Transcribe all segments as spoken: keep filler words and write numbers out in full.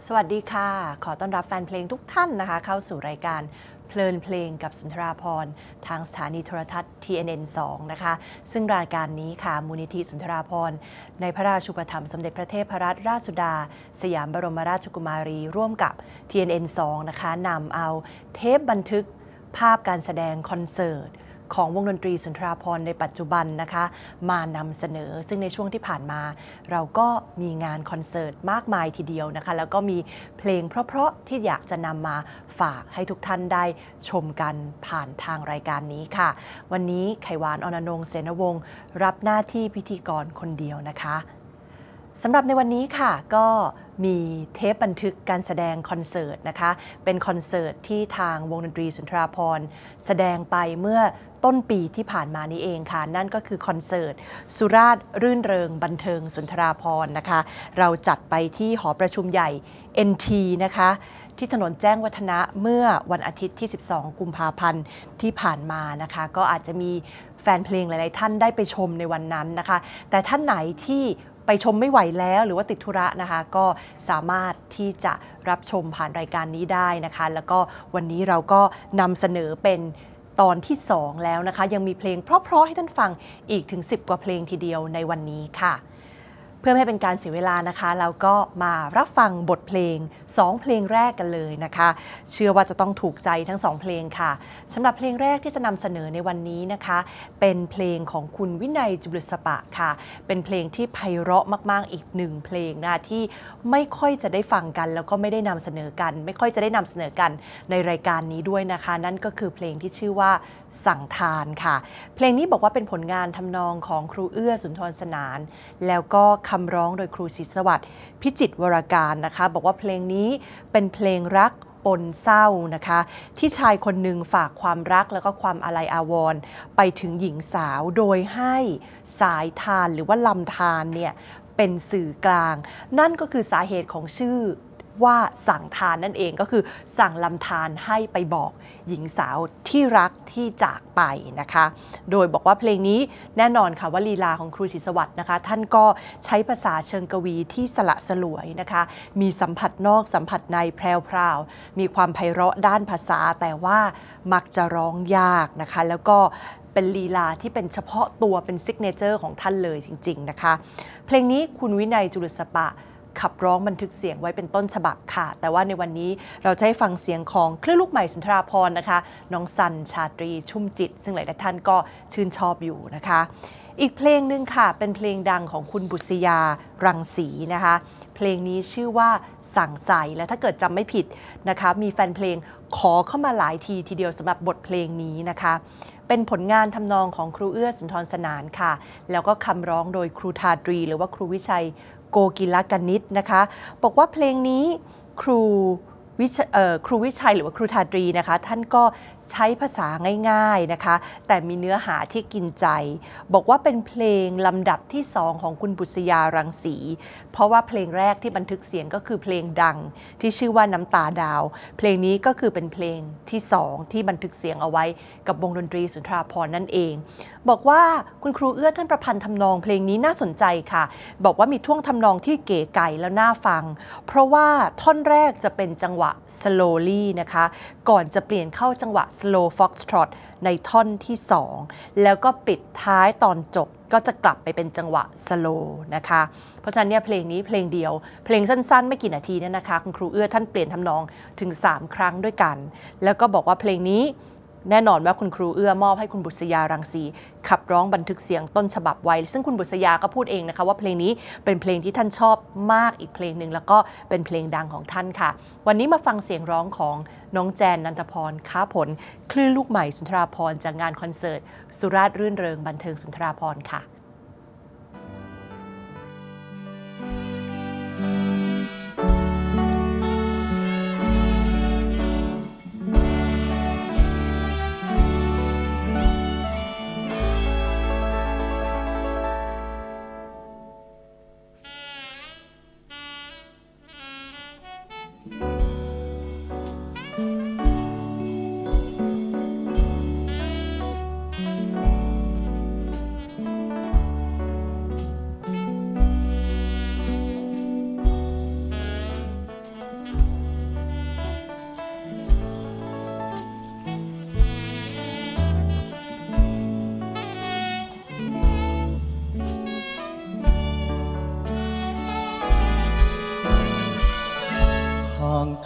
สวัสดีค่ะขอต้อนรับแฟนเพลงทุกท่านนะคะเข้าสู่รายการเพลินเพลงกับสุนทราภรณ์ทางสถานีโทรทัศน์ ที เอ็น เอ็น สอง นะคะซึ่งรายการนี้ค่ะมูลนิธิสุนทราภรณ์ในพระราชูปถัมภ์สมเด็จพระเทพรัตนราชสุดาสยามบรมราชกุมารีร่วมกับ ที เอ็น เอ็น สอง นะคะนำเอาเทปบันทึกภาพการแสดงคอนเสิร์ตของวงดนตรีสุนทราภรณ์ในปัจจุบันนะคะมานำเสนอซึ่งในช่วงที่ผ่านมาเราก็มีงานคอนเสิร์ตมากมายทีเดียวนะคะแล้วก็มีเพลงเพราะๆที่อยากจะนำมาฝากให้ทุกท่านได้ชมกันผ่านทางรายการนี้ค่ะวันนี้ไขวานอรนงค์เสนวงศ์รับหน้าที่พิธีกรคนเดียวนะคะสำหรับในวันนี้ค่ะก็มีเทปบันทึกการแสดงคอนเสิร์ตนะคะเป็นคอนเสิร์ตที่ทางวงดนตรีสุนทราภรณ์แสดงไปเมื่อต้นปีที่ผ่านมานี้เองค่ะนั่นก็คือคอนเสิร์ตสุราษฎร์รื่นเริงบันเทิงสุนทราภรณ์นะคะเราจัดไปที่หอประชุมใหญ่ เอ็น ที นะคะที่ถนนแจ้งวัฒนะเมื่อวันอาทิตย์ที่สิบสองกุมภาพันธ์ที่ผ่านมานะคะก็อาจจะมีแฟนเพลงหลายๆท่านได้ไปชมในวันนั้นนะคะแต่ท่านไหนที่ไปชมไม่ไหวแล้วหรือว่าติดธุระนะคะก็สามารถที่จะรับชมผ่านรายการนี้ได้นะคะแล้วก็วันนี้เราก็นำเสนอเป็นตอนที่สองแล้วนะคะยังมีเพลงเพราะๆให้ท่านฟังอีกถึงสิบกว่าเพลงทีเดียวในวันนี้ค่ะเพื่อไม่ให้เป็นการเสียเวลานะคะเราก็มารับฟังบทเพลงสองเพลงแรกกันเลยนะคะเชื่อว่าจะต้องถูกใจทั้งสองเพลงค่ะสำหรับเพลงแรกที่จะนำเสนอในวันนี้นะคะเป็นเพลงของคุณวินัยจุลสปะค่ะเป็นเพลงที่ไพเราะมากๆอีกหนึ่งเพลงนะที่ไม่ค่อยจะได้ฟังกันแล้วก็ไม่ได้นำเสนอกันไม่ค่อยจะได้นำเสนอกันในรายการนี้ด้วยนะคะนั่นก็คือเพลงที่ชื่อว่าสั่งทานค่ะเพลงนี้บอกว่าเป็นผลงานทำนองของครูเอื้อสุนทรสนานแล้วก็คำร้องโดยครูศรีสวัสดิ์พิจิตรวรการนะคะบอกว่าเพลงนี้เป็นเพลงรักปนเศร้านะคะที่ชายคนหนึ่งฝากความรักแล้วก็ความอาลัยอาวรณ์ไปถึงหญิงสาวโดยให้สายทานหรือว่าลำธารเนี่ยเป็นสื่อกลางนั่นก็คือสาเหตุของชื่อว่าสั่งทานนั่นเองก็คือสั่งลำธารให้ไปบอกหญิงสาวที่รักที่จากไปนะคะโดยบอกว่าเพลงนี้แน่นอนค่ะว่าลีลาของครูศรีสวัสดิ์นะคะท่านก็ใช้ภาษาเชิงกวีที่สละสลวยนะคะมีสัมผัสนอกสัมผัสในแพรวๆมีความไพเราะด้านภาษาแต่ว่ามักจะร้องยากนะคะแล้วก็เป็นลีลาที่เป็นเฉพาะตัวเป็นซิกเนเจอร์ของท่านเลยจริงๆนะคะเพลงนี้คุณวินัยจุลสปะขับร้องบันทึกเสียงไว้เป็นต้นฉบับค่ะแต่ว่าในวันนี้เราจะให้ฟังเสียงของคลื่นลูกใหม่สุนทราภรณ์นะคะน้องสันชาตรีชุ่มจิตซึ่งหลายท่านก็ชื่นชอบอยู่นะคะอีกเพลงหนึ่งค่ะเป็นเพลงดังของคุณบุษยารังสีนะคะเพลงนี้ชื่อว่าสั่งใส่และถ้าเกิดจำไม่ผิดนะคะมีแฟนเพลงขอเข้ามาหลายทีทีเดียวสำหรับบทเพลงนี้นะคะเป็นผลงานทำนองของครูเอื้อสุนทรสนานค่ะแล้วก็คำร้องโดยครูทาตรีหรือว่าครูวิชัยโกกิลกนิษฐ์นะคะบอกว่าเพลงนี้ครูวิชครูวิชัยหรือว่าครูทาตรีนะคะท่านก็ใช้ภาษาง่ายๆนะคะแต่มีเนื้อหาที่กินใจบอกว่าเป็นเพลงลำดับที่สองของคุณบุษยารังสีเพราะว่าเพลงแรกที่บันทึกเสียงก็คือเพลงดังที่ชื่อว่าน้ำตาดาวเพลงนี้ก็คือเป็นเพลงที่สองที่บันทึกเสียงเอาไว้กับวงดนตรีสุนทราภรณ์นั่นเองบอกว่าคุณครูเอื้อท่านประพันธ์ทำนองเพลงนี้น่าสนใจค่ะบอกว่ามีท่วงทำนองที่เก๋ไก๋แล้วน่าฟังเพราะว่าท่อนแรกจะเป็นจังหวะ slowly นะคะก่อนจะเปลี่ยนเข้าจังหวะ slow foxtrot ในท่อนที่สองแล้วก็ปิดท้ายตอนจบก็จะกลับไปเป็นจังหวะ slow นะคะเพราะฉะนั้นเนี่ยเพลงนี้เพลงเดียวเพลงสั้นๆไม่กี่นาทีเนี่ยนะคะคุณครูเอื้อท่านเปลี่ยนทำนองถึงสามครั้งด้วยกันแล้วก็บอกว่าเพลงนี้แน่นอนว่าคุณครูเอื้อมอบให้คุณบุษยารังสีขับร้องบันทึกเสียงต้นฉบับไว้ซึ่งคุณบุษยาก็พูดเองนะคะว่าเพลงนี้เป็นเพลงที่ท่านชอบมากอีกเพลงหนึ่งแล้วก็เป็นเพลงดังของท่านค่ะวันนี้มาฟังเสียงร้องของน้องแจนนันทพรค้าผลคลื่นลูกใหม่สุนทราภรณ์จากงานคอนเสิร์ตสุราษฎร์รื่นเริงบันเทิงสุนทราภรณ์ค่ะ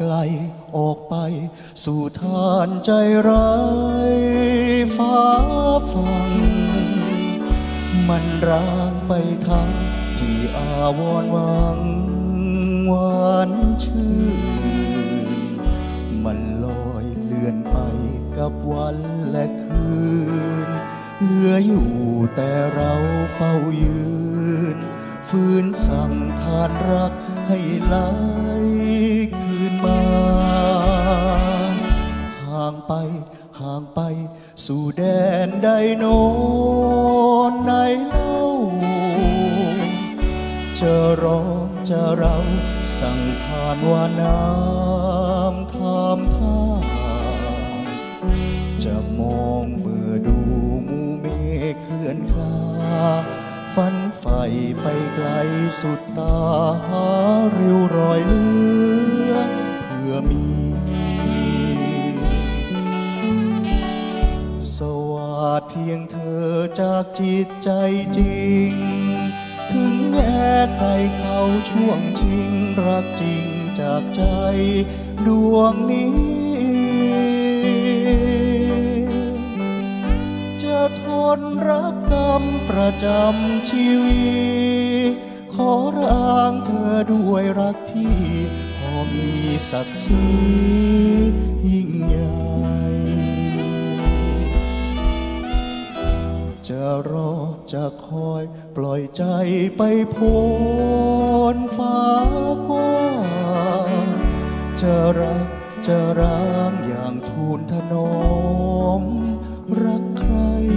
ลออกไปสู่ทานใจร้ายฟ้าฟังมันร้างไปทั้งที่อาวรณ์หวังหวานชื่นมันลอยเลื่อนไปกับวันและคืนเหลืออยู่แต่เราเฝ้ายืนฝืนสั่งทานรักให้ไหลคืนมาห่างไปห่างไปสู่แดนใดโน้นไหนเล่าจะรอจะเราสั่งทานว่าน้ำทามท่าจะมองเมื่อดูหมู่เมฆเคลื่อนคลาฝันใฝ่ไปไกลสุดตาหาริ้วรอยเลือเพื่อมีสวัสดเพียงเธอจากจิตใจจริงถึงแม้ใครเขาช่วงชิงรักจริงจากใจดวงนี้จะทนรับกรรมประจำชีวิตขอร่างเธอด้วยรักที่พอมีศักดิ์ศรียิ่งใหญ่จะรอจะคอยปล่อยใจไปพ้นฟ้ากว้างจะรักจะร้างอย่างทูลถนอมรักใคร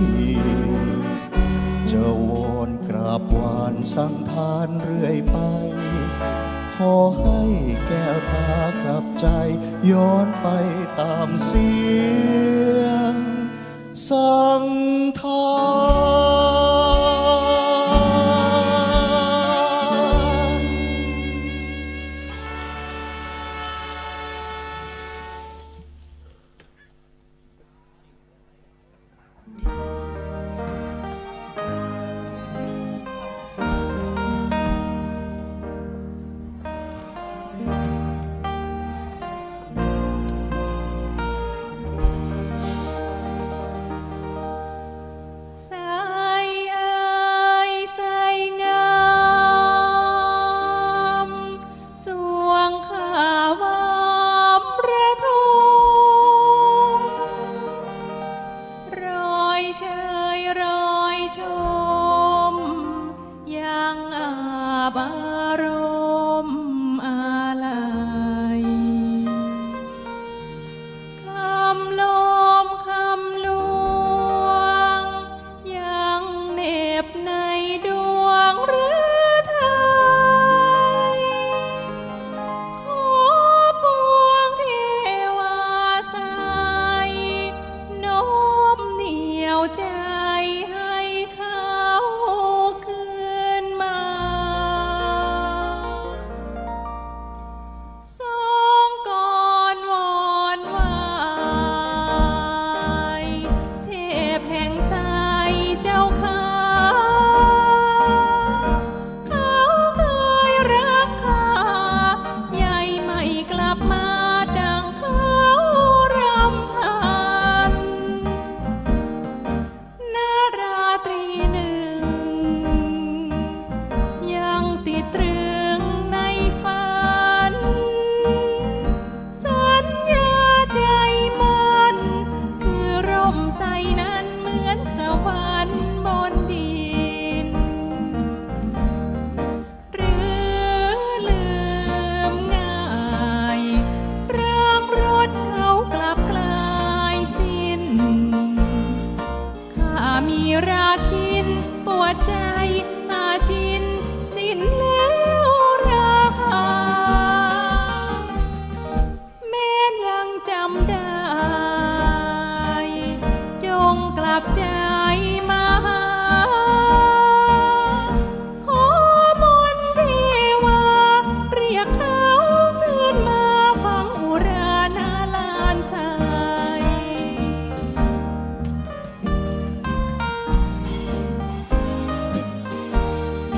จะวอนกราบวานสั่งทานเรื่อยไปขอให้แก้วตากลับใจย้อนไปตามเสียงสั่งทาน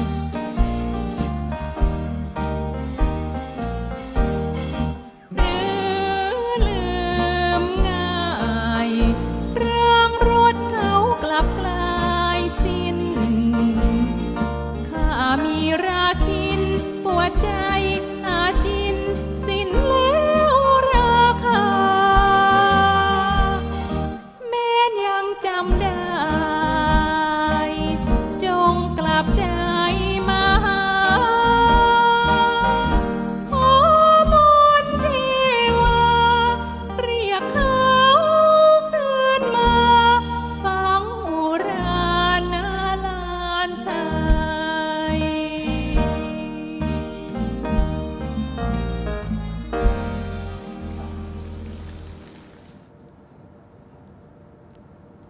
หรือ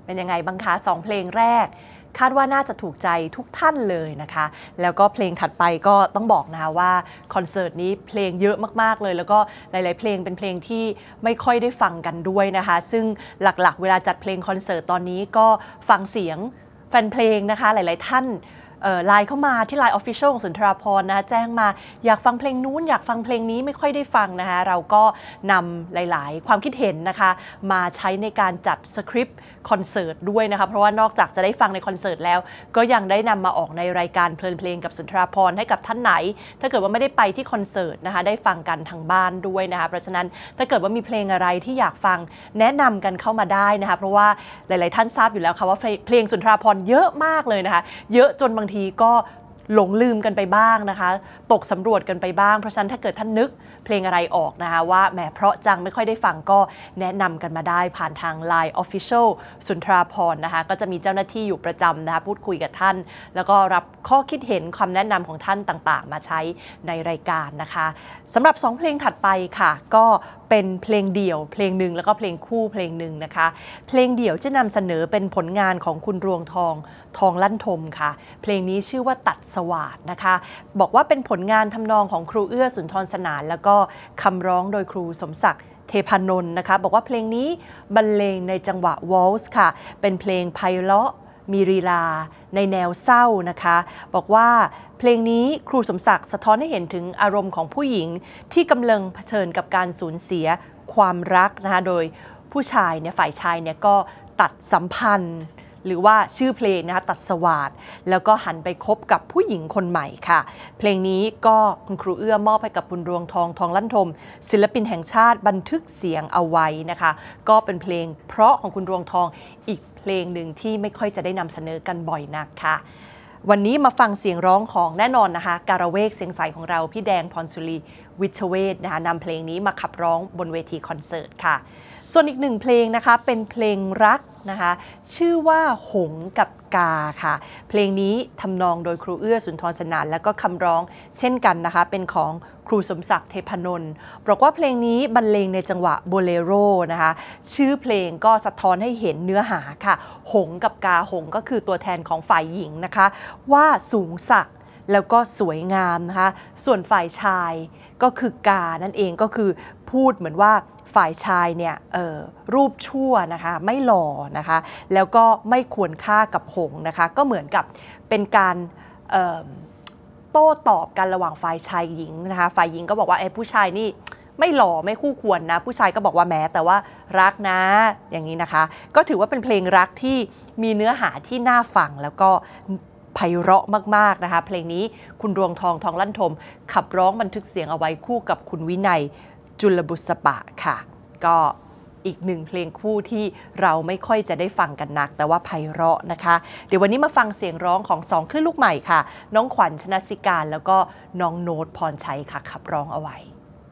เป็นยังไงบ้างคะสองเพลงแรกคาดว่าน่าจะถูกใจทุกท่านเลยนะคะแล้วก็เพลงถัดไปก็ต้องบอกนะคะว่าคอนเสิร์ตนี้เพลงเยอะมากๆเลยแล้วก็หลายๆเพลงเป็นเพลงที่ไม่ค่อยได้ฟังกันด้วยนะคะซึ่งหลักๆเวลาจัดเพลงคอนเสิร์ตตอนนี้ก็ฟังเสียงแฟนเพลงนะคะหลายๆท่านไลน์เข้ามาที่ ไลน์ Official ของสุนทราภรณ์นะคะแจ้งมาอยากฟังเพลงนู้นอยากฟังเพลงนี้ไม่ค่อยได้ฟังนะคะเราก็นำหลายๆความคิดเห็นนะคะมาใช้ในการจัดสคริปต์คอนเสิร์ตด้วยนะคะเพราะว่านอกจากจะได้ฟังในคอนเสิร์ตแล้วก็ยังได้นำมาออกในรายการเพลินเพลงกับสุนทราภรณ์ให้กับท่านไหนถ้าเกิดว่าไม่ได้ไปที่คอนเสิร์ตนะคะได้ฟังกันทางบ้านด้วยนะคะเพราะฉะนั้นถ้าเกิดว่ามีเพลงอะไรที่อยากฟังแนะนำกันเข้ามาได้นะคะเพราะว่าหลายๆท่านทราบอยู่แล้วค่ะว่าเพลงสุนทราภรณ์เยอะมากเลยนะคะเยอะจนบางทีก็หลงลืมกันไปบ้างนะคะตกสำรวจกันไปบ้างเพราะฉะนั้นถ้าเกิดท่านนึกเพลงอะไรออกนะคะว่าแหมเพราะจังไม่ค่อยได้ฟังก็แนะนำกันมาได้ผ่านทาง ไลน์ Official สุนทราภรณ์นะคะก็จะมีเจ้าหน้าที่อยู่ประจำนะคะพูดคุยกับท่านแล้วก็รับข้อคิดเห็นความแนะนำของท่านต่างๆมาใช้ในรายการนะคะสำหรับสองเพลงถัดไปค่ะก็เป็นเพลงเดี่ยวเพลงหนึ่งแล้วก็เพลงคู่เพลงหนึ่งนะคะเพลงเดี่ยวจะนำเสนอเป็นผลงานของคุณรวงทองทองลั่นทมค่ะเพลงนี้ชื่อว่าตัดสวาทนะคะบอกว่าเป็นผลงานทำนองของครูเอื้อสุนทรสนานแล้วก็คำร้องโดยครูสมศักดิ์เทพานนท์นะคะบอกว่าเพลงนี้บรรเลงในจังหวะวอลซ์ค่ะเป็นเพลงไพเราะมีลีลาในแนวเศร้านะคะบอกว่าเพลงนี้ครูสมศักดิ์สะท้อนให้เห็นถึงอารมณ์ของผู้หญิงที่กำลังเผชิญกับการสูญเสียความรักนะคะโดยผู้ชายเนี่ยฝ่ายชายเนี่ยก็ตัดสัมพันธ์หรือว่าชื่อเพลงนะคะตัดสวาทแล้วก็หันไปคบกับผู้หญิงคนใหม่ค่ะเพลงนี้ก็คุณครูเอื้อมอบให้กับบุญรวงทองทองลั่นทมศิลปินแห่งชาติบันทึกเสียงเอาไว้นะคะก็เป็นเพลงเพราะของคุณรวงทองอีกเพลงหนึ่งที่ไม่ค่อยจะได้นำเสนอกันบ่อยนักค่ะวันนี้มาฟังเสียงร้องของแน่นอนนะคะการะเวกเสียงใสของเราพี่แดงพรสุรีวิชเวทนะคะนำเพลงนี้มาขับร้องบนเวทีคอนเสิร์ตค่ะส่วนอีกหนึ่งเพลงนะคะเป็นเพลงรักนะคะชื่อว่าหงกับกาค่ะเพลงนี้ทำนองโดยครูเอื้อสุนทรสนานแล้วก็คำร้องเช่นกันนะคะเป็นของครูสมศักดิ์เทพนนท์บอกว่าเพลงนี้บรรเลงในจังหวะโบเลโรนะคะชื่อเพลงก็สะท้อนให้เห็นเนื้อหาค่ะหงกับกาหงก็คือตัวแทนของฝ่ายหญิงนะคะว่าสูงสักแล้วก็สวยงามนะคะส่วนฝ่ายชายก็คือกานั่นเองก็คือพูดเหมือนว่าฝ่ายชายเนี่ยรูปชั่วนะคะไม่หล่อนะคะแล้วก็ไม่ควรค่ากับหงนะคะก็เหมือนกับเป็นการโต้ตอบกันระหว่างฝ่ายชายหญิงนะคะฝ่ายหญิงก็บอกว่าไอ้ผู้ชายนี่ไม่หล่อไม่คู่ควรนะผู้ชายก็บอกว่าแม้แต่ว่ารักนะอย่างนี้นะคะก็ถือว่าเป็นเพลงรักที่มีเนื้อหาที่น่าฟังแล้วก็ไพเราะมากๆนะคะเพลงนี้คุณรวงทองทองลั่นทมขับร้องบันทึกเสียงเอาไว้คู่กับคุณวินัยจุลบุษบะค่ะก็อีกหนึ่งเพลงคู่ที่เราไม่ค่อยจะได้ฟังกันนักแต่ว่าไพเราะนะคะเดี๋ยววันนี้มาฟังเสียงร้องของสองคลื่นลูกใหม่ค่ะน้องขวัญชนสิการแล้วก็น้องโน้ตพรชัยค่ะขับร้องเอาไว้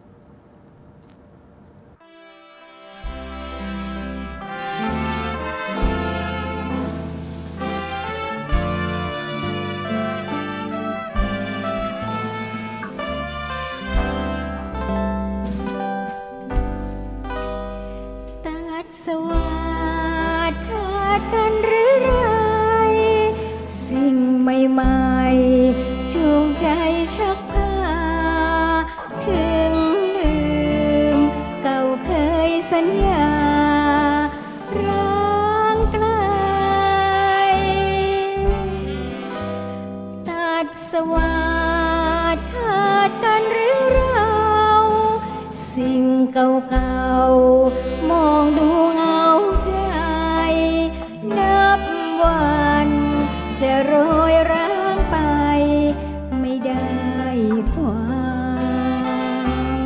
สวัสดิ์ขาดกันหรือไรสิ่งใหม่ๆจูงใจชักพาถึงลืมเก่าเคยสัญญาร้างไกลตัดสวัสดิ์ขาดกันหรือเราสิ่งเก่าๆมองดูเงาใจนับวันจะโรยร้างไปไม่ได้ความ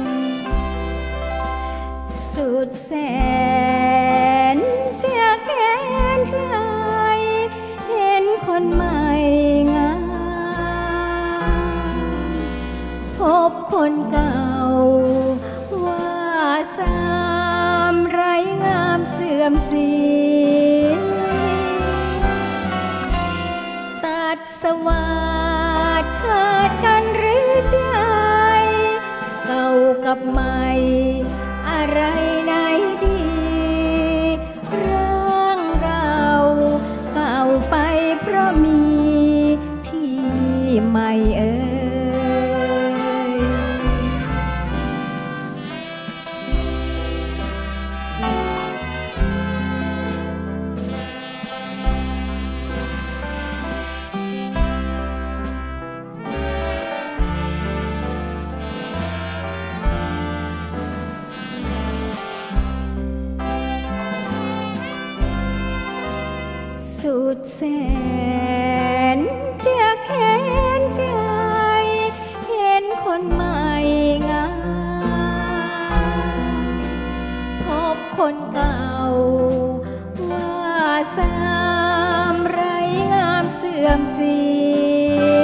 สุดแสนจะแค้นใจเห็นคนใหม่งามพบคนเก่าว่าสามไร้งามเสื่อมสีตัดสวัสดิ์ขาดกันหรือใจเก่ากับใหม่อะไรไหนดีเรื่องเราสุดแสนจะแค้นใจเห็นคนใหม่งามพบคนเก่าว่าสามไรงามเสื่อมเสีย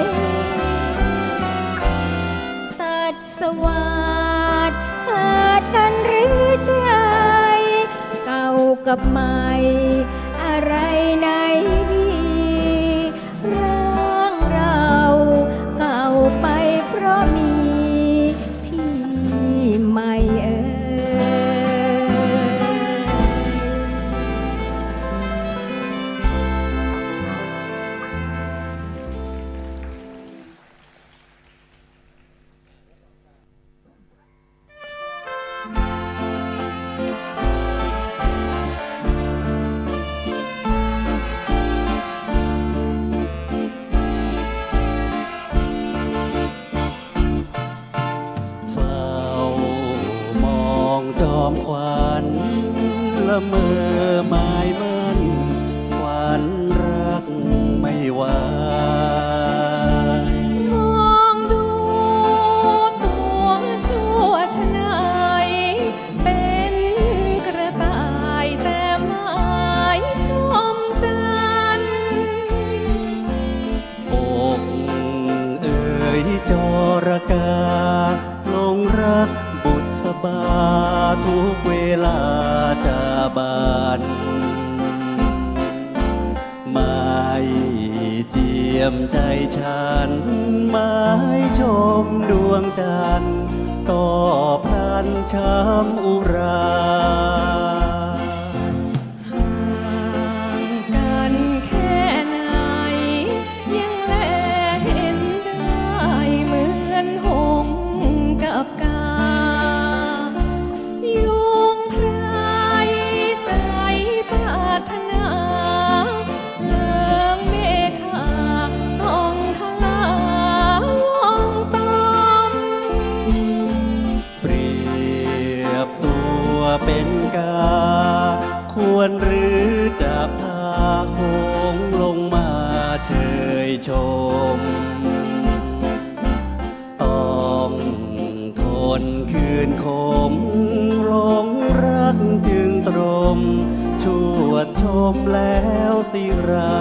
ตัดสวัสดขาดกันหรือใจเก่ากับใหม่อะไรไหนดีร่างเราเก่าไปเพราะมีที่ใหม่เอ่ขวัญละเมอหมายมั่นขวัญรักไม่ไหวมองดูตัวชั่วชะไหนเป็นกระต่ายแต่หมายชมจันทร์อกเอ๋ยจรกาลงรักบุษบาทุกเวลาจะบานไม่เจียมใจฉันหมายชมดวงจันทร์ก็พลันช้ำอุราห่างกันแค่ไหนยังแลเห็นได้เหมือนหงส์กับกาเป็นกาควรหรือจะพาหงส์ลงมาเชยชมต้องทนคืนคมหลงรักจึงตรมชวดชมแล้วสิเรา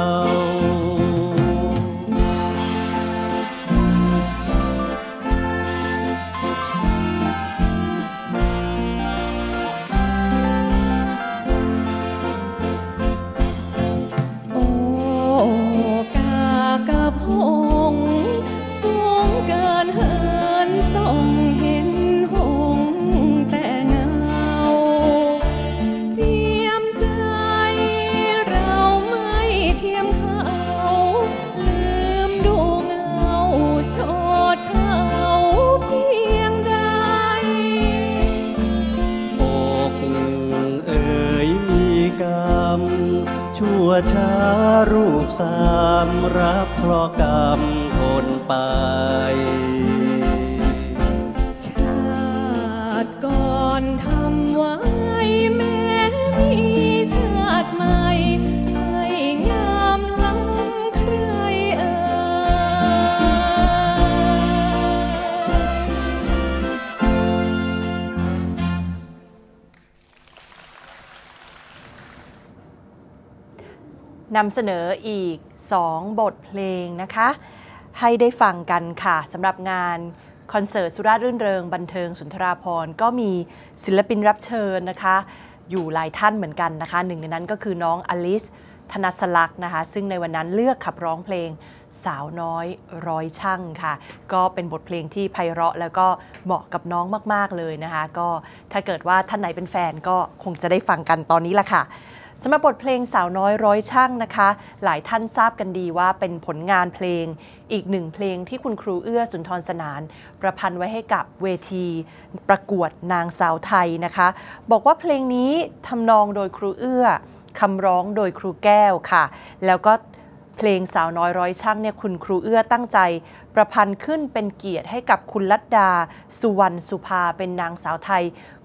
ชั่วช้ารูปสามรับเคราะห์กรรมทนไปชาติก่อนทำไว้แม้มีชาติใหม่ให้งามล้ำใครเอ่นำเสนออีกสองบทเพลงนะคะให้ได้ฟังกันค่ะสำหรับงานคอนเสิร์ตสุราษฎร์รื่นเริงบันเทิงสุนทราภรณ์ก็มีศิลปินรับเชิญนะคะอยู่หลายท่านเหมือนกันนะคะหนึ่งในนั้นก็คือน้องอลิสธนสลักษณ์นะคะซึ่งในวันนั้นเลือกขับร้องเพลงสาวน้อยร้อยช่างค่ะก็เป็นบทเพลงที่ไพเราะแล้วก็เหมาะกับน้องมากๆเลยนะคะก็ถ้าเกิดว่าท่านไหนเป็นแฟนก็คงจะได้ฟังกันตอนนี้ละค่ะสำหรับบทเพลงสาวน้อยร้อยช่างนะคะหลายท่านทราบกันดีว่าเป็นผลงานเพลงอีกหนึ่งเพลงที่คุณครูเอื้อสุนทรสนานประพันธ์ไว้ให้กับเวทีประกวดนางสาวไทยนะคะบอกว่าเพลงนี้ทำนองโดยครูเอื้อคำร้องโดยครูแก้วค่ะแล้วก็เพลงสาวน้อยร้อยช่างเนี่ยคุณครูเอื้อตั้งใจประพันธ์ขึ้นเป็นเกียรติให้กับคุณลัดดาสุวรรณสุภาเป็นนางสาวไทย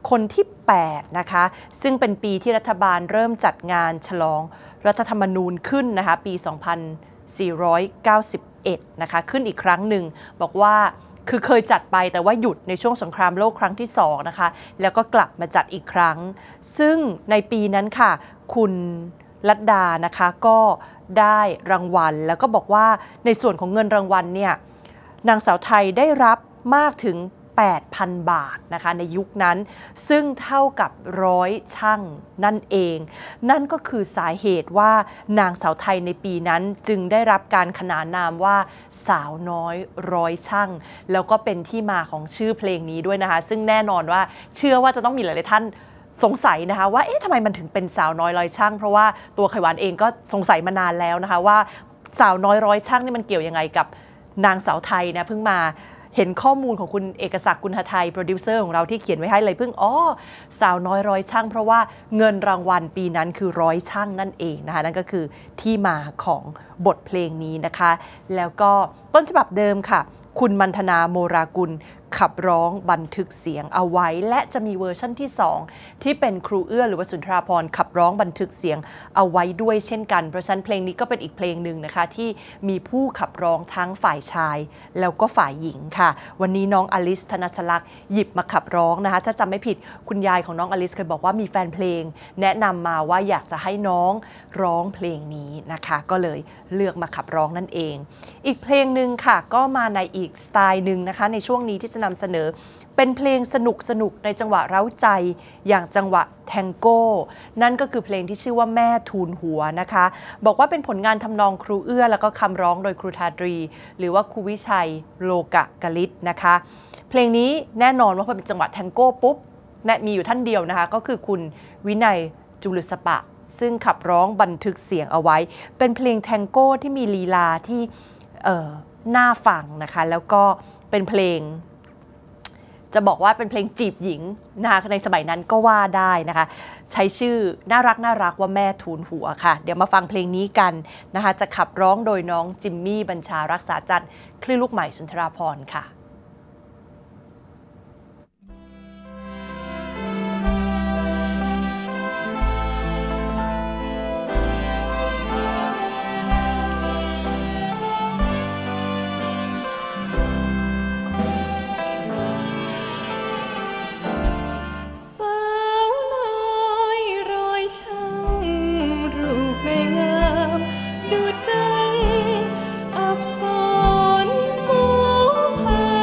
คนที่แปดนะคะซึ่งเป็นปีที่รัฐบาลเริ่มจัดงานฉลองรัฐธรรมนูญขึ้นนะคะปี สองพันสี่ร้อยเก้าสิบเอ็ด นะคะขึ้นอีกครั้งหนึ่งบอกว่าคือเคยจัดไปแต่ว่าหยุดในช่วงสงครามโลกครั้งที่สองนะคะแล้วก็กลับมาจัดอีกครั้งซึ่งในปีนั้นค่ะคุณลัดดานะคะก็ได้รางวัลแล้วก็บอกว่าในส่วนของเงินรางวัลเนี่ยนางสาวไทยได้รับมากถึง แปดพัน บาทนะคะในยุคนั้นซึ่งเท่ากับร้อยช่างนั่นเองนั่นก็คือสาเหตุว่านางสาวไทยในปีนั้นจึงได้รับการขนานนามว่าสาวน้อยร้อยช่างแล้วก็เป็นที่มาของชื่อเพลงนี้ด้วยนะคะซึ่งแน่นอนว่าเชื่อว่าจะต้องมีหลายๆท่านสงสัยนะคะว่าเอ๊ะทำไมมันถึงเป็นสาวน้อยร้อยช่างเพราะว่าตัวไขหวานเองก็สงสัยมานานแล้วนะคะว่าสาวน้อยร้อยช่างนี่มันเกี่ยวยังไงกับนางสาวไทยนะเพิ่งมาเห็นข้อมูลของคุณเอกศักดิ์กุลหไทยโปรดิวเซอร์ของเราที่เขียนไว้ให้เลยเพิ่งอ๋อสาวน้อยร้อยช่างเพราะว่าเงินรางวัลปีนั้นคือร้อยช่างนั่นเองนะคะนั่นก็คือที่มาของบทเพลงนี้นะคะแล้วก็ต้นฉบับเดิมค่ะคุณมันธนาโมรากุลขับร้องบันทึกเสียงเอาไว้และจะมีเวอร์ชั่นที่สองที่เป็นครูเอื้อหรือว่าสุนทราภรณ์ขับร้องบันทึกเสียงเอาไว้ด้วยเช่นกันเพราะฉะนั้นเพลงนี้ก็เป็นอีกเพลงหนึ่งนะคะที่มีผู้ขับร้องทั้งฝ่ายชายแล้วก็ฝ่ายหญิงค่ะวันนี้น้องอลิสธนชลักษณ์หยิบมาขับร้องนะคะถ้าจำไม่ผิดคุณยายของน้องอลิสเคยบอกว่ามีแฟนเพลงแนะนำมาว่าอยากจะให้น้องร้องเพลงนี้นะคะก็เลยเลือกมาขับร้องนั่นเองอีกเพลงหนึ่งค่ะก็มาในอีกสไตล์หนึ่งนะคะในช่วงนี้ที่จะนำเสนอเป็นเพลงสนุกสนุกในจังหวะเร้าใจอย่างจังหวะแทงโก้นั่นก็คือเพลงที่ชื่อว่าแม่ทูลหัวนะคะบอกว่าเป็นผลงานทำนองครูเอื้อแล้วก็คำร้องโดยครูทาตรีหรือว่าครูวิชัยโลกะกลิศนะคะเพลงนี้แน่นอนว่าพอเป็นจังหวะแทงโก้ปุ๊บและมีอยู่ท่านเดียวนะคะก็คือคุณวินัยจุลสปะซึ่งขับร้องบันทึกเสียงเอาไว้เป็นเพลงแทงโก้ที่มีลีลาที่เอ่อน่าฟังนะคะแล้วก็เป็นเพลงจะบอกว่าเป็นเพลงจีบหญิงนะคะในสมัยนั้นก็ว่าได้นะคะใช้ชื่อน่ารักน่ารักว่าแม่ทูลหัวค่ะเดี๋ยวมาฟังเพลงนี้กันนะคะจะขับร้องโดยน้องจิมมี่บัญชารักษาจันทร์คลื่นลูกใหม่สุนทราภรณ์ค่ะอับสรโสภา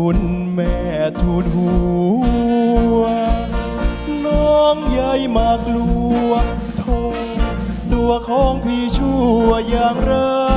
นแม่ทูลหัวน้องใหญ่มากลัวโทษตัวของพี่ชั่วอย่างไร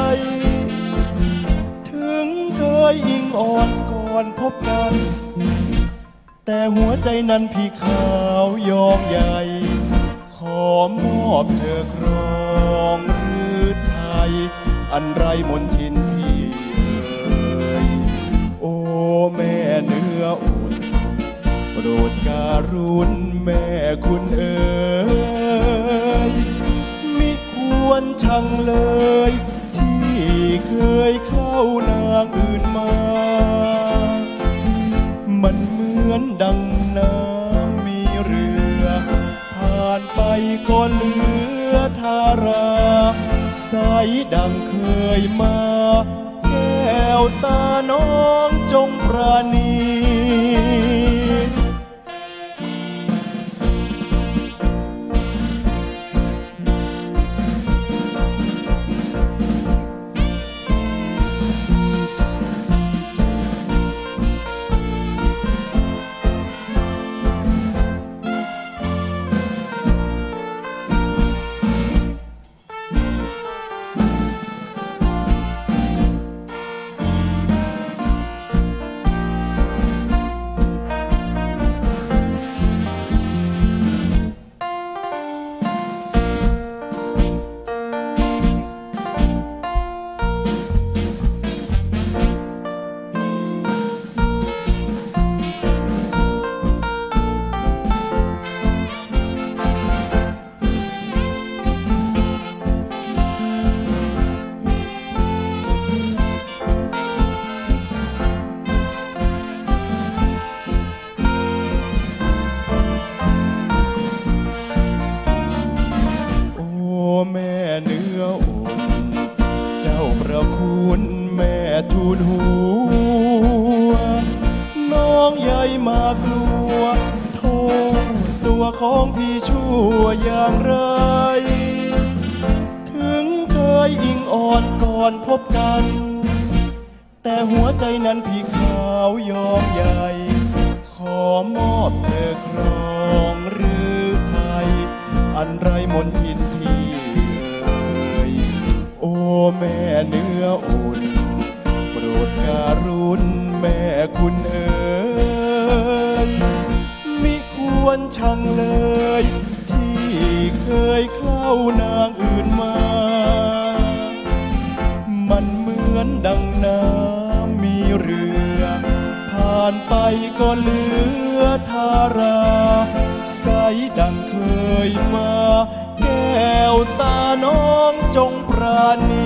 ถึงเคยอิงอ่อนก่อนพบกันแต่หัวใจนั้นพี่ขาวยองใหญ่ขอมอบเธอครองหรือไทยอันไรมนทินพี่เอ่ยโอ้แม่เนื้ออุ่นโปรดการุณแม่คุณเอ๋ยมิควรชังเลยที่เคยเข้านางอื่นมามันเหมือนดังน้ำมีเรือผ่านไปก็เหลือทาราใสดังเคยมาแก้วตาน้องจงปราณีทูลหัวน้องใหญ่มากลัวโทษตัวของพี่ชั่วอย่างไรถึงเคยอิงอ่อนก่อนพบกันแต่หัวใจนั้นพี่ขาวยอมใหญ่ขอมอบเธอครองหรือไทยอันไรมนทินพี่เอ่ยโอ้แม่เนื้ออุ่นโปรดการุณแม่คุณเอ๋ยมิควรชังเลยที่เคยเข้านางอื่นมามันเหมือนดังน้ำมีเรือผ่านไปก็เหลือทาราใสดังเคยมาแก้วตาน้องจงปราณี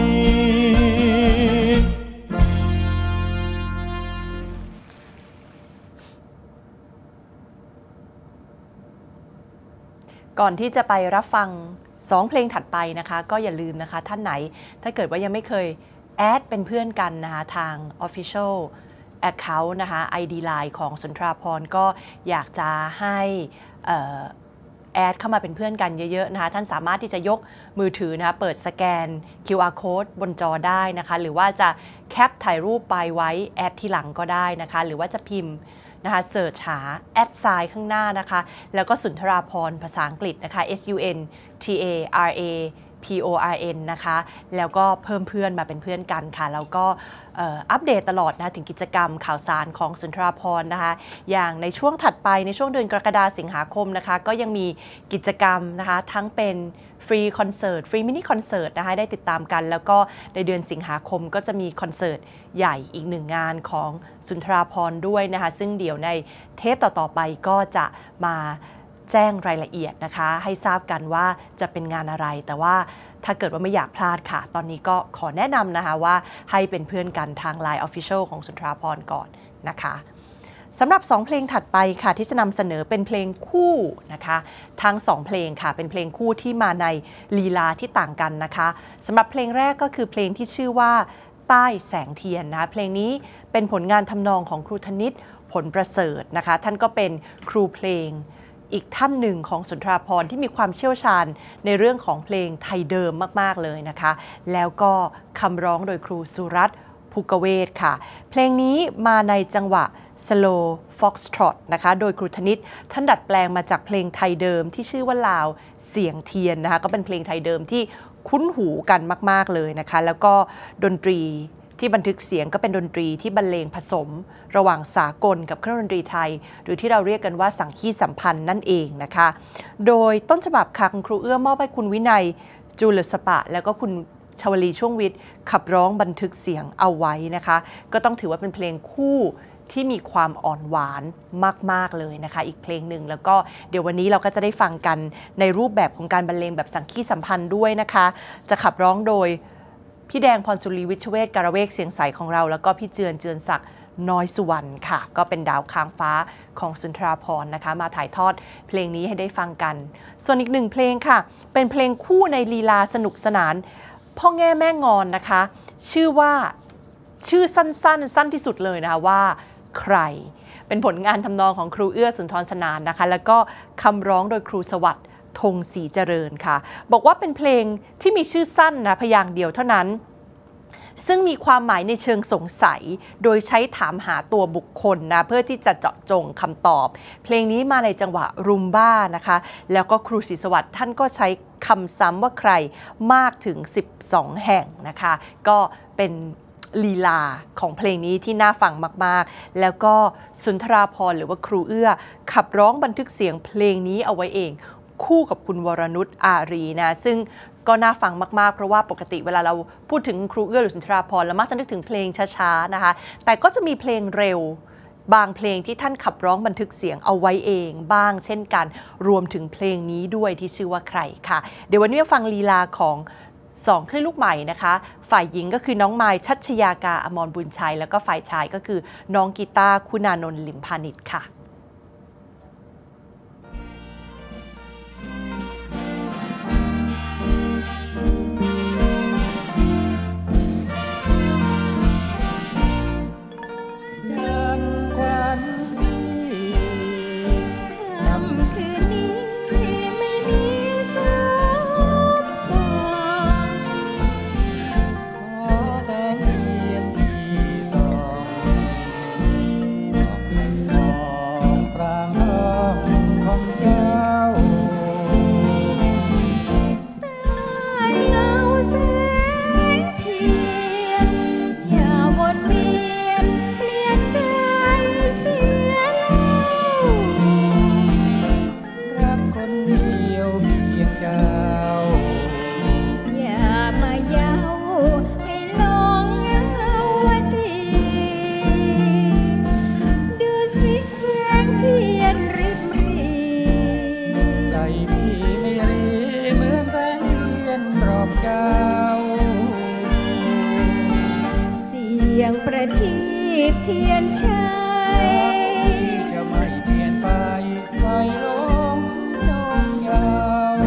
ก่อนที่จะไปรับฟังสองเพลงถัดไปนะคะก็อย่าลืมนะคะท่านไหนถ้าเกิดว่ายังไม่เคยแอดเป็นเพื่อนกันนะคะทาง Official Account นะคะ ไอ ดี ไลน์ ของสุนทราภรณ์ก็อยากจะให้แอดเข้ามาเป็นเพื่อนกันเยอะๆนะคะท่านสามารถที่จะยกมือถือนะคะเปิดสแกน คิว อาร์ Code บนจอได้นะคะหรือว่าจะแคปถ่ายรูปไปไว้แอดทีหลังก็ได้นะคะหรือว่าจะพิมพ์นะคะเสิร์ชหาแอดไซน์ข้างหน้านะคะแล้วก็สุนทราภรณ์ภาษาอังกฤษนะคะ S U N T A R A P O R N นะคะแล้วก็เพิ่มเพื่อนมาเป็นเพื่อนกันค่ะแล้วก็อัปเดตตลอดนะถึงกิจกรรมข่าวสารของสุนทราภรณ์นะคะอย่างในช่วงถัดไปในช่วงเดือนกรกฎาคมสิงหาคมนะคะก็ยังมีกิจกรรมนะคะทั้งเป็นฟรีคอนเสิร์ตฟรีมินิคอนเสิร์ตนะคะได้ติดตามกันแล้วก็ในเดือนสิงหาคมก็จะมีคอนเสิร์ตใหญ่อีกหนึ่งงานของสุนทราภรณ์ด้วยนะคะซึ่งเดี๋ยวในเทปต่อๆไปก็จะมาแจ้งรายละเอียดนะคะให้ทราบกันว่าจะเป็นงานอะไรแต่ว่าถ้าเกิดว่าไม่อยากพลาดค่ะตอนนี้ก็ขอแนะนำนะคะว่าให้เป็นเพื่อนกันทาง ไลน์ Official ของสุนทราภรณ์ก่อนนะคะสำหรับสองเพลงถัดไปค่ะที่จะนำเสนอเป็นเพลงคู่นะคะทั้งสองเพลงค่ะเป็นเพลงคู่ที่มาในลีลาที่ต่างกันนะคะสำหรับเพลงแรกก็คือเพลงที่ชื่อว่าใต้แสงเทียนนะคะเพลงนี้เป็นผลงานทำนองของครูธนิตผลประเสริฐนะคะท่านก็เป็นครูเพลงอีกท่านหนึ่งของสุนทราภรณ์ที่มีความเชี่ยวชาญในเรื่องของเพลงไทยเดิมมากๆเลยนะคะแล้วก็คำร้องโดยครูสุรัตน์ภูกเวศค่ะเพลงนี้มาในจังหวะ slow foxtrot นะคะโดยครูธนิตท่านดัดแปลงมาจากเพลงไทยเดิมที่ชื่อว่าลาวเสียงเทียนนะคะก็เป็นเพลงไทยเดิมที่คุ้นหูกันมากๆเลยนะคะแล้วก็ดนตรีที่บันทึกเสียงก็เป็นดนตรีที่บรรเลงผสมระหว่างสากลกับเครื่องดนตรีไทยหรือที่เราเรียกกันว่าสังคีสัมพันธ์นั่นเองนะคะโดยต้นฉบับค่ะคุณครูเอื้อมอบให้คุณวินัยจูลสปะแล้วก็คุณชวลีช่วงวิทย์ขับร้องบันทึกเสียงเอาไว้นะคะก็ต้องถือว่าเป็นเพลงคู่ที่มีความอ่อนหวานมากๆเลยนะคะอีกเพลงหนึ่งแล้วก็เดี๋ยววันนี้เราก็จะได้ฟังกันในรูปแบบของการบรรเลงแบบสังคีสัมพันธ์ด้วยนะคะจะขับร้องโดยพี่แดงพรสุรีวิชเวศการเวกเสียงใสของเราแล้วก็พี่เจือนเจือนศักดิ์น้อยสุวรรณค่ะก็เป็นดาวค้างฟ้าของสุนทราภรณ์นะคะมาถ่ายทอดเพลงนี้ให้ได้ฟังกันส่วนอีกหนึ่งเพลงค่ะเป็นเพลงคู่ในลีลาสนุกสนานพ่อแง่แม่งอนนะคะชื่อว่าชื่อสั้นๆสั้นที่สุดเลยนะคะว่าใครเป็นผลงานทำนองของครูเอื้อสุนทรสนานนะคะแล้วก็คำร้องโดยครูสวัสดิ์ธงศรีเจริญค่ะบอกว่าเป็นเพลงที่มีชื่อสั้นนะพยางค์เดียวเท่านั้นซึ่งมีความหมายในเชิงสงสัยโดยใช้ถามหาตัวบุคคลนะเพื่อที่จะเจาะจงคำตอบเพลงนี้มาในจังหวะรุมบ้านะคะแล้วก็ครูศรีสวัสดิ์ท่านก็ใช้คำซ้ำว่าใครมากถึงสิบสองแห่งนะคะก็เป็นลีลาของเพลงนี้ที่น่าฟังมากๆแล้วก็สุนทราภรณ์หรือว่าครูเอื้อขับร้องบันทึกเสียงเพลงนี้เอาไว้เองคู่กับคุณวรนุชอารีนะซึ่งก็น่าฟังมากๆเพราะว่าปกติเวลาเราพูดถึงครูเอื้อหรือสุนทราภรณ์เรามักจะนึกถึงเพลงช้าๆนะคะแต่ก็จะมีเพลงเร็วบางเพลงที่ท่านขับร้องบันทึกเสียงเอาไว้เองบ้างเช่นกันรวมถึงเพลงนี้ด้วยที่ชื่อว่าใครค่ะเดี๋ยววันนี้มาฟังลีลาของสองคลื่นลูกใหม่นะคะฝ่ายหญิงก็คือน้องไมล์ชัชยากาอมรบุญชัยแล้วก็ฝ่ายชายก็คือน้องกีตาร์คุณานนท์ลิมพานิชค่ะประทีปเทียนชัยจะไม่เปลี่ยนไปไปลงยองยาว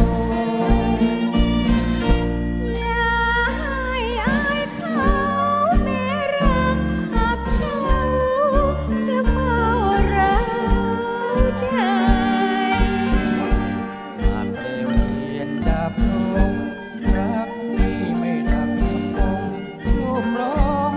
อย่าให้อายเขาแม้รักอับเฉาจะเฝ้าเราใจผ่านเปลวเทียนดับลงรักนี้ไม่ดับคงร่วมร้อง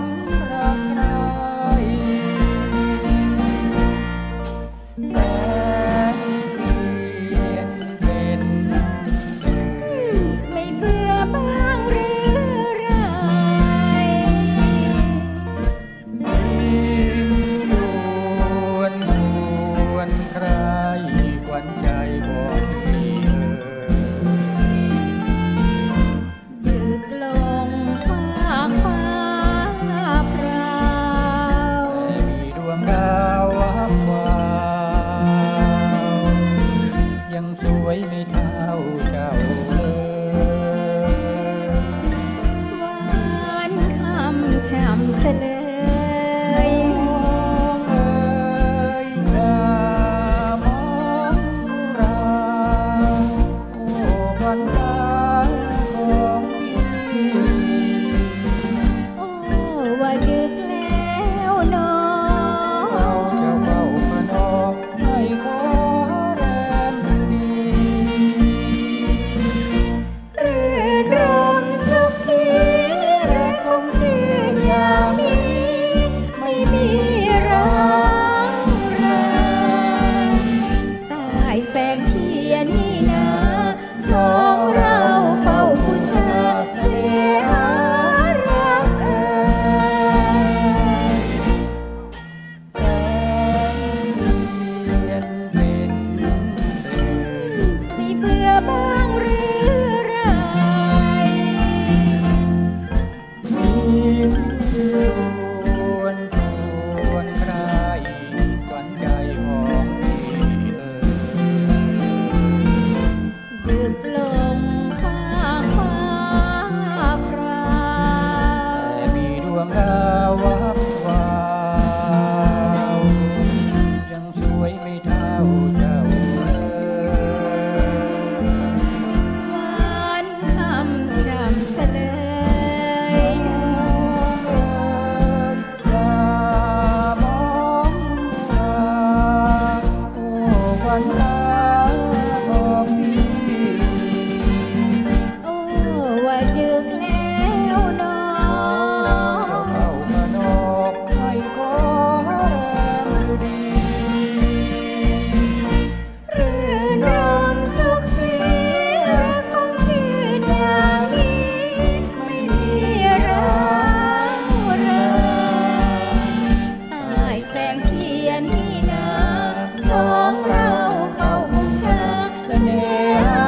มีางหรือไรยิ้มคือวนทวนใครขวัญใจของพี่เอ๋ยดึกลงฟ้าฟ้าพราวแต่มีดวงดาววับวาวยังสวยไม่เท่าเจ้าหวานคำช่ำเฉลยอย่ามองตาโอ้วันลาบอกพี่โอ้ว่าดึกแล้วนอเราจะเข้ามานอกให้ขอแรงฤดีรื่นรมสุขสีคงชื่นอย่างนี้ไม่มีร้าวรานอ้ายแสงเทียนที่นาสองเราเฝ้าบูชาเสน่หา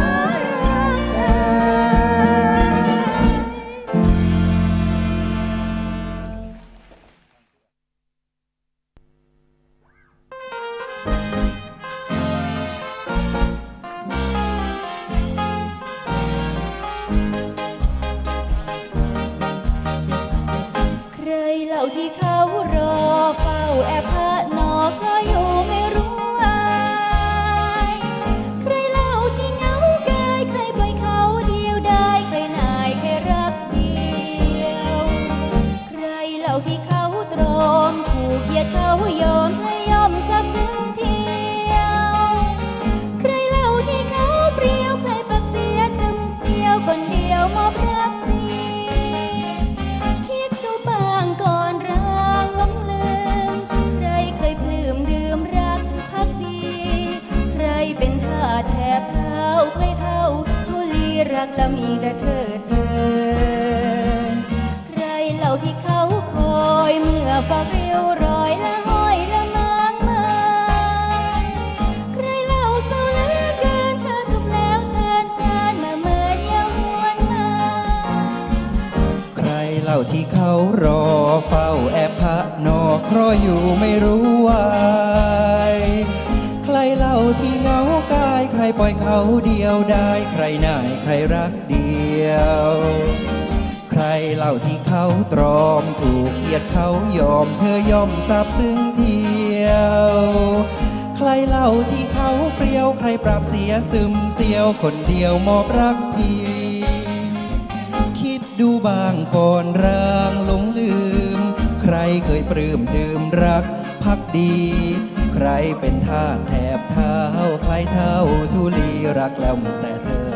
ใครเล่าที่เขารอเฝ้าแอบพระนอก็อยู่ไม่รู้อายใครเล่าที่เหงากายใครปล่อยเขาเดียวได้ใครนายใครรักเดียวใครเล่าที่เขาตรอมถูกเหยียดเขายอมให้ยอมซับซึ้งเที่ยวใครเล่าที่เขาเปรี้ยวใครปรับเสียซึมเสียวคนเดียวมอบรักเดียวคิดดูบ้างก่อนร้างหลงลืมใครเคยปลื้มดื่มรักพักดีใครเป็นทาสแทบเท้าใครเท่าทุลีรักแล้วมีแต่เธอเธอใครเล่าที่เขาคอยเมื่อฝากเรียวรอยละห้อยละมางมาใครเล่าเศร้าเหลือเกินเธอสุขแล้วเชิญชานมาเมินยังหวนมาใครเล่าที่เขารอเฝ้าแอบพระนอกรออยู่ไม่รู้วายใครเล่าที่เหงากายใครปล่อยเขาเดียวได้ใครนายใครรักเดียวใครเล่าที่เขาตรอมถูกเหยียดเขายอมเธอยอมซาบซึ้งเที่ยวใครเล่าที่เขาเปรี้ยวใครปรับเสียซึมเสียวคนเดียวมอบรักพี่ คิดดูบ้างก่อนร่างหลงลืมใครเคยปลื้มดื่มรักพักดีใครเป็นทาสแทบเท้าใครเท่าทุลีรักแล้วมีแต่เธอ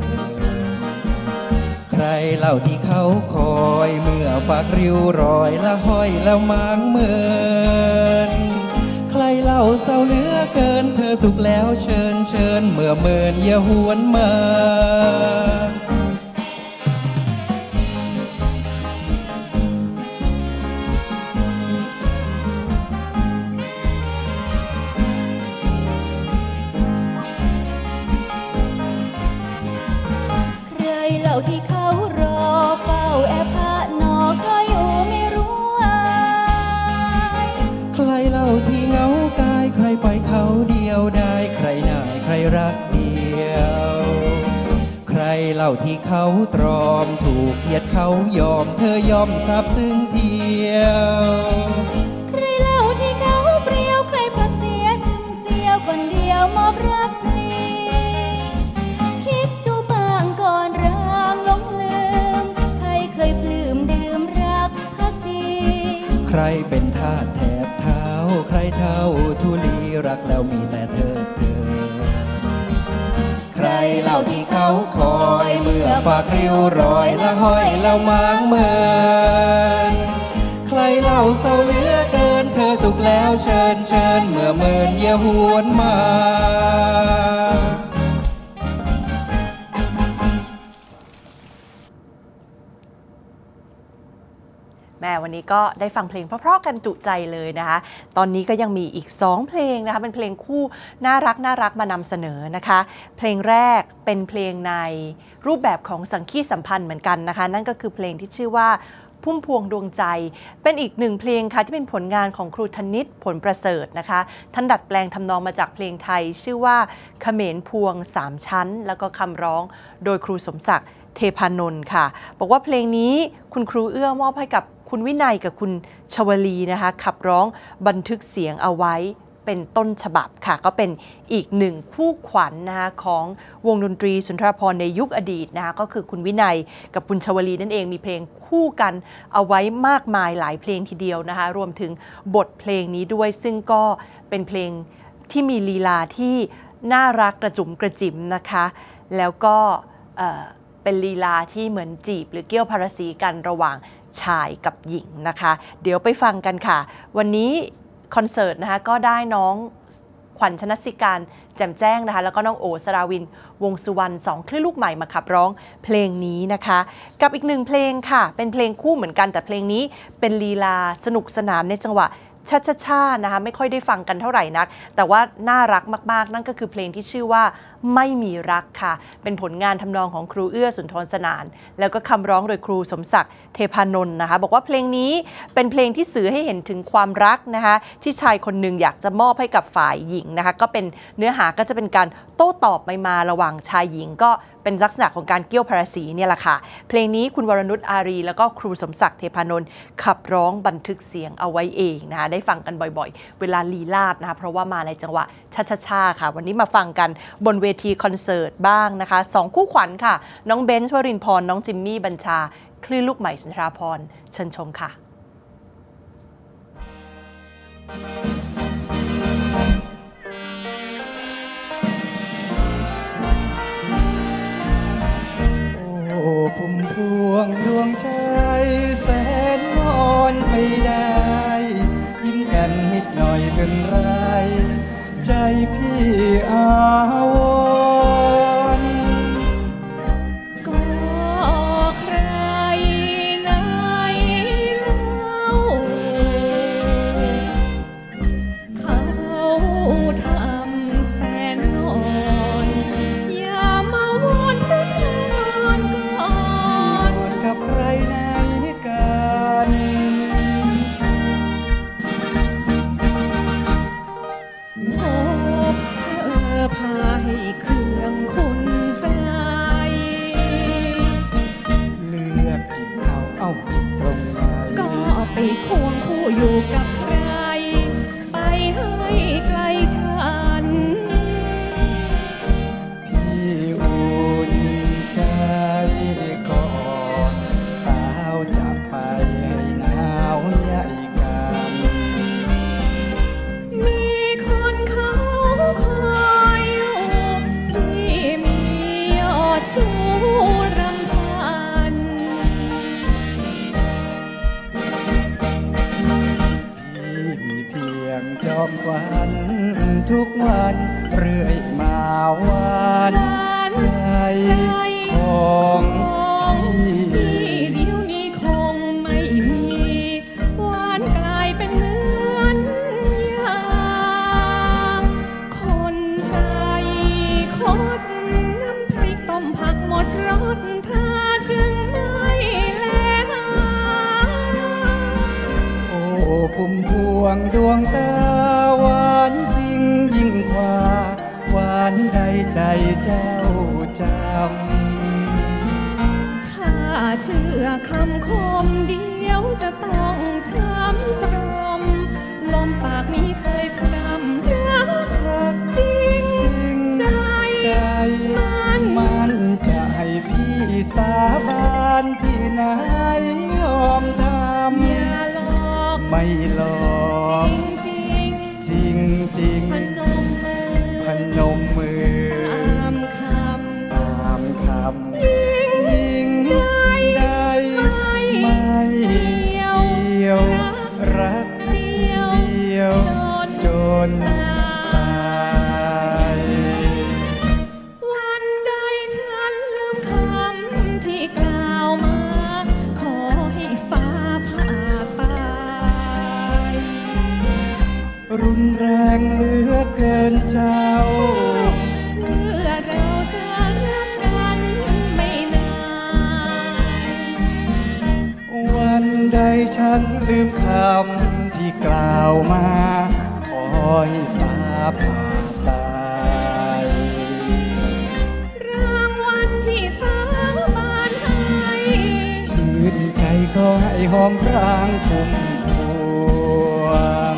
ใครเล่าที่เขาคอยเมื่อฝากริ้วรอยละห้อยแล้วมางเมินใครเล่าเศร้าเหลือเกินเธอสุขแล้วเชิญเชิญเมื่อเมินอย่าหวนมาที่เขารอเฝ้าแอบพระนอเขาอยู่ไม่รู้อายใครเล่าที่เหงากายใครปล่อยเขาเดียวได้ใครนายใครรักเดียวใครเล่าที่เขาตรอมถูกเหยียดเขายอมเธอยอมซาบซึ้งเที่ยวใครเล่าที่เขาเปรี้ยวใครพักเสียซึมเสียวคนเดียวมอบรักพลีคิดดูบ้างก่อนร่างหลงลืมใครเคยปลื้มดื่มรักพักดีใครเป็นทาสแทบเท้าใครเท่าทุลีรักแล้วมีแต่เธอเธอใครเล่าที่เขาคอยเมื่อฝากริ้วรอยละห้อยแล้วมางเมินใครเล่าเศร้าเหลือเกินเธอสุขแล้วเชิญเชิญเมื่อเมินอย่าหวนมาแม่วันนี้ก็ได้ฟังเพลงเพราะๆกันจุใจเลยนะคะตอนนี้ก็ยังมีอีกสองเพลงนะคะเป็นเพลงคู่น่ารักน่ารักมานำเสนอนะคะเพลงแรกเป็นเพลงในรูปแบบของสังคีตสัมพันธ์เหมือนกันนะคะนั่นก็คือเพลงที่ชื่อว่าพุ่มพวงดวงใจเป็นอีกหนึ่งเพลงค่ะที่เป็นผลงานของครูธนิตผลประเสริฐนะคะท่านดัดแปลงทำนองมาจากเพลงไทยชื่อว่าเขมรพวงสามชั้นแล้วก็คำร้องโดยครูสมศักดิ์เทพานนท์ค่ะบอกว่าเพลงนี้คุณครูเอื้อมอบให้กับคุณวินัยกับคุณชวลีนะคะขับร้องบันทึกเสียงเอาไว้เป็นต้นฉบับค่ะก็เป็นอีกหนึ่งคู่ขวัญ นะคะของวงดนตรีสุนทรภรณ์ในยุคอดีตนะคะก็คือคุณวินัยกับคุณชวลีนั่นเองมีเพลงคู่กันเอาไว้มากมายหลายเพลงทีเดียวนะคะรวมถึงบทเพลงนี้ด้วยซึ่งก็เป็นเพลงที่มีลีลาที่น่ารักกระจุ๋มกระจิ๋มนะคะแล้วก็เอ่อเป็นลีลาที่เหมือนจีบหรือเกี่ยวพาราสีกันระหว่างชายกับหญิงนะคะเดี๋ยวไปฟังกันค่ะวันนี้คอนเสิร์ตนะคะก็ได้น้องขวัญชนศิการแจ่มแจ้งนะคะแล้วก็น้องโอสราวินวงสุวรรณสองคลื่นลูกใหม่มาขับร้องเพลงนี้นะคะกับอีกหนึ่งเพลงค่ะเป็นเพลงคู่เหมือนกันแต่เพลงนี้เป็นลีลาสนุกสนานในจังหวะชาชาชานะคะไม่ค่อยได้ฟังกันเท่าไหร่นักแต่ว่าน่ารักมากๆนั่นก็คือเพลงที่ชื่อว่าไม่มีรักค่ะเป็นผลงานทำนองของครูเอื้อสุนทรสนานแล้วก็คำร้องโดยครูสมศักดิ์เทพานนท์นะคะบอกว่าเพลงนี้เป็นเพลงที่สื่อให้เห็นถึงความรักนะคะที่ชายคนหนึ่งอยากจะมอบให้กับฝ่ายหญิงนะคะก็เป็นเนื้อหาก็จะเป็นการโต้ตอบไปมาระหว่างชายหญิงก็เป็นลักษณะของการเกี่ยวพาราสีเนี่ยแหละค่ะเพลงนี้คุณวรนุชอารีแล้วก็ครูสมศักดิ์เทพานนท์ขับร้องบันทึกเสียงเอาไว้เองนะคะได้ฟังกันบ่อยๆเวลาลีลาดนะคะเพราะว่ามาในจังหวะช้าๆค่ะวันนี้มาฟังกันบนเวทีคอนเสิร์ตบ้างนะคะสองคู่ขวัญค่ะน้องเบนซ์วรินทร์พรน้องจิมมี่บัญชาคลื่นลูกใหม่สุนทราภรณ์เชิญชมค่ะโอ้พุ่มพวงดวงใจแสนงอนไม่ได้ยิ้มกันนิดหน่อยเป็นไรใจพี่อาวรณ์ก็ใครไหนเล่าเขาทำแสนอ่อนอย่ามาวนพระทานก่อนกับใครไหนกันพบเธอพาให้เครื่องคุณใจเลือกจิตเอาเอ้าจิตตรงไหนก็ไปควงคู่อยู่กับใครไปให้ไกลฉันพี่อุ่นใจก่อนสาวจะไปให้หนาวใหญ่กันมีคนเขาคอยอยู่พี่มียอดชูรำพันพี่มีเพียงจอมขวัญทุกวันเรื่อยมาวันใจของพี่เดี๋ยวนี้คงไม่มีหวานกลายเป็นเหมือนยามคนใจคดน้ำพริกต้มผักหมดรสเธอจึงไม่แลหาโอ้พุ่มพวงดวงตาหวานจริงยิ่งกว่าหวานใดใจเจ้าจำถ้าเชื่อคำคมเดียวจะต้องช้ำตรมลมปากนี้เคยพรำรักรักจริงใจใจมันมันจะให้พี่สาบานที่ไหนยอมทำอย่าหลอกไม่หลอกจริงจริงจริงพนมมือพนมมือตามคำตามคำยิ่งได้ไม่เกี่ยวรักฉันลืมคำที่กล่าวมาขอให้ฟ้าผ่าตายรางวัลที่สาบานให้ชื่นใจก็ให้หอมพรางคุ้มพวง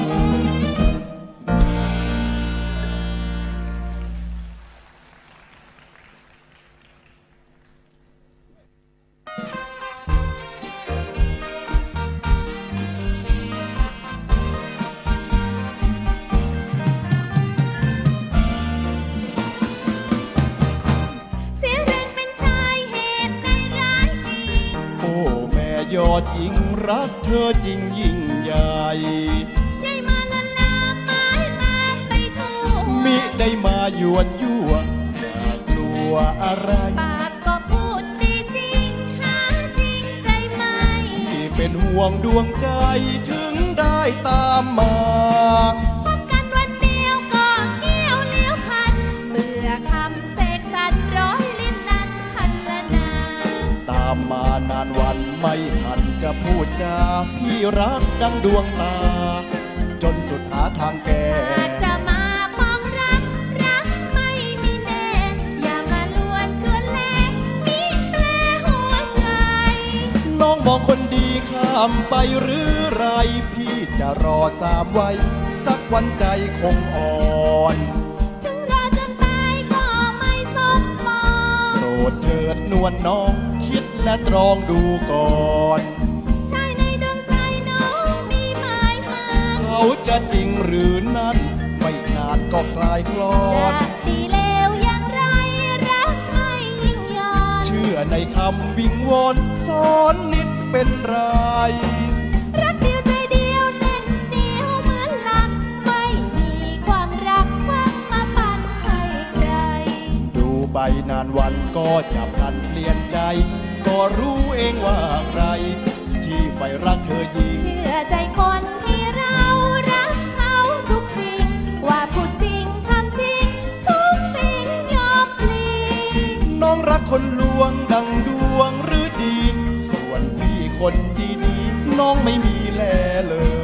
ยอดยิ่งรักเธอจริงยิ่งใหญ่ยายมาละลาไม้ตามไปทั่วมิได้มายวนยั่วอย่ากลัวอะไรปากก็พูดดีจริงหาจริงใจไหมที่เป็นห่วงดวงใจถึงได้ตามมาพบกันวันเดียวก็เกี่ยวเลี้ยวพันเบื่อคำเสกสรรร้อยลิ้นนั้นพันละนาตามมานานวันไม่ทันจะพูดจาพี่รักดังดวงตาจนสุดหาทางแก้จะมาพองรักรักไม่มีแน่อย่ามาลวนชวนแลมีแปลหัวใจน้องมองคนดีข้ามไปหรือไรพี่จะรอสามไว้สักวันใจคงอ่อนถึงรอจนตายก็ไม่สมมองโปรดเถิดนวลน้องคิดและตรองดูก่อนชายในดวงใจน้องมีหมายมันเขาจะจริงหรือนั้นไม่นานก็คลายคลอนจะดีเลวอย่างไรรักไม่ยิ่งยอนเชื่อในคำวิงวอนสอนนิดเป็นไรรักเดียวใจเดียวเต้นเดียวเหมือนหลักไม่มีความรักว่ามาปั่นให้ใครดูใบนานวันก็จะพลันเปลี่ยนใจก็รู้เองว่าใครที่ใฝ่รักเธอยิ่งเชื่อใจคนที่เรารักเขาทุกสิ่งว่าพูดจริงทำจริงทุกสิ่งยอมพลีน้องรักคนลวงดังดวงหรือดีส่วนพี่คนดีๆน้องไม่มีแลเลย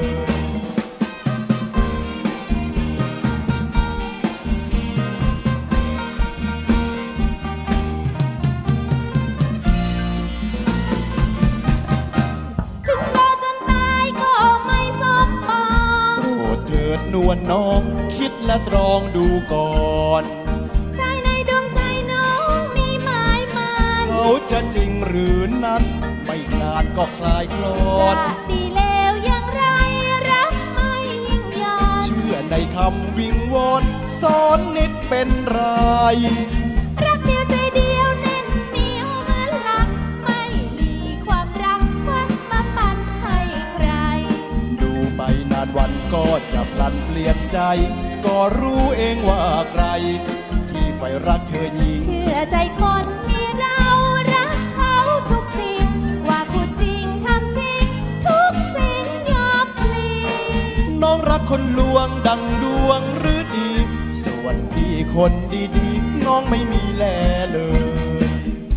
นวลน้องคิดและตรองดูก่อนชายในดวงใจน้องมีหมายมันเขาจะจริงหรือนั้นไม่นานก็คลายคลอนจะดีเลวอย่างไรรักไม่ยิ่งยอนเชื่อในคำวิงวอนสอนนิดเป็นไรรักเดียวใจเดียวแน่นเหนียวเหมือนหลักไม่มีความรักว่ามาปั่นให้ใครดูไปนานวันก็จะพลันเปลี่ยนใจก็รู้เองว่าใครที่ใฝ่รักเธอยิ่งเชื่อใจคนที่เรารักเขาทุกสิ่งว่าพูดจริงทำจริงทุกสิ่งยอมพลีน้องรักคนลวงดังดวงหรือดีส่วนพี่คนดีๆน้องไม่มีแลเลย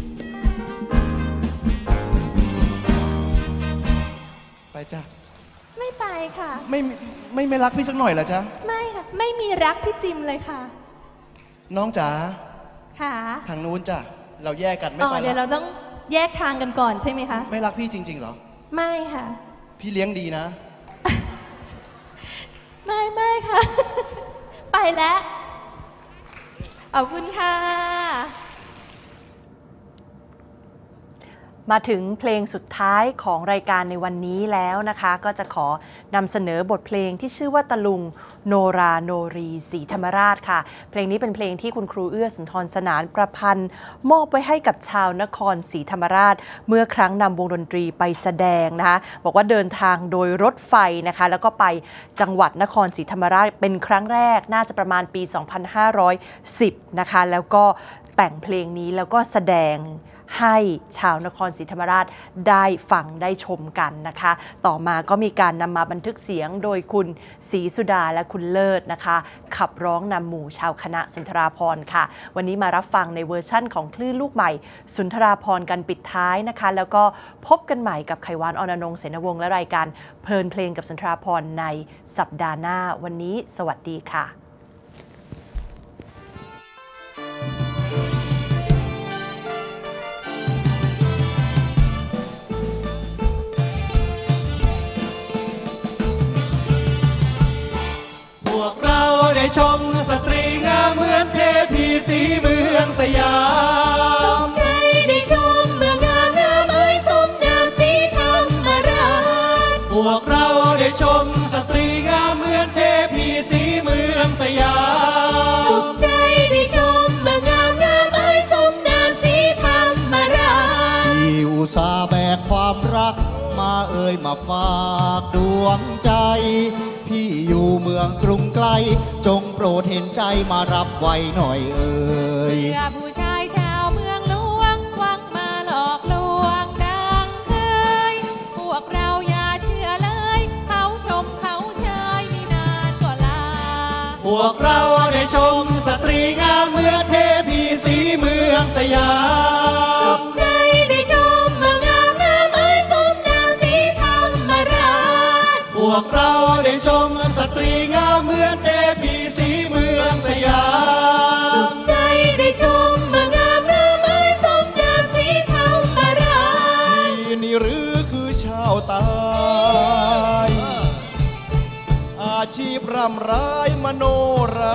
ไปจ้ะไม่ไปค่ะไม่ไม่ไม่รักพี่สักหน่อยเหรอจ๊ะไม่ค่ะไม่มีรักพี่จิมเลยค่ะน้องจ๋าค่ะทางนู้นจ้ะเราแยกกันไม่ไปแล้วเดี๋ยวเราต้องแยกทางกันก่อนใช่ไหมคะไม่รักพี่จริงๆเหรอไม่ค่ะพี่เลี้ยงดีนะไม่ไม่ค่ะไปแล้วขอบคุณค่ะมาถึงเพลงสุดท้ายของรายการในวันนี้แล้วนะคะก็จะขอนำเสนอบทเพลงที่ชื่อว่าตะลุงโนราโนรีศรีธรรมราชค่ะเพลงนี้เป็นเพลงที่คุณครูเอื้อสุนทรสนานประพันธ์มอบไว้ให้กับชาวนครศรีธรรมราชเมื่อครั้งนำวงดนตรีไปแสดงนะคะบอกว่าเดินทางโดยรถไฟนะคะแล้วก็ไปจังหวัดนครศรีธรรมราชเป็นครั้งแรกน่าจะประมาณปี สองพันห้าร้อยสิบนะคะแล้วก็แต่งเพลงนี้แล้วก็แสดงให้ชาวนครศรีธรรมราชได้ฟังได้ชมกันนะคะต่อมาก็มีการนำมาบันทึกเสียงโดยคุณศรีสุดาและคุณเลิศนะคะขับร้องนำหมู่ชาวคณะสุนทราภรณ์ค่ะวันนี้มารับฟังในเวอร์ชั่นของคลื่นลูกใหม่สุนทราภรณ์กันปิดท้ายนะคะแล้วก็พบกันใหม่กับไขวานอรนงค์เสนวงศ์และรายการเพลินเพลงกับสุนทราภรณ์ในสัปดาห์หน้าวันนี้สวัสดีค่ะพวกเราได้ชมสตรีงามเหมือนเทพีสีเมืองสยามสมใจได้ชมเมืองงามงามเอ้ยสมนามสีธรรมราชพวกเราได้ชมสตรีงามเหมือนเทพีสีเมืองสยามสมใจได้ชมเมืองงามงามเอ้ยสมนามสีธรรมราชที่อุตส่าห์แบกความรักมาเอ่ยมาฝากดวงใจพี่อยู่เมืองกรุงไกลจงโปรดเห็นใจมารับไว้หน่อยเอ่ยเพื่อผู้ชายชาวเมืองหลวงหวังมาหลอกลวงดังเคยพวกเราอย่าเชื่อเลยเขาชมเขาเชยไม่นานก็ลาพวกเราได้ชมสตรีงามเมืองเทพีสีเมืองสยามสมใจได้ชมเมืองงามงามเอ้ยสมนามสีธรรมราชพวกเราได้ชมสตรีงามเหมือนเทพีสีเมืองสยามสมใจได้ชมเมืองงามงามเอ้ยสมนามสีธรรมราชนี่นี่หรือคือชาวใต้อาชีพร่ำร้ายมโนรา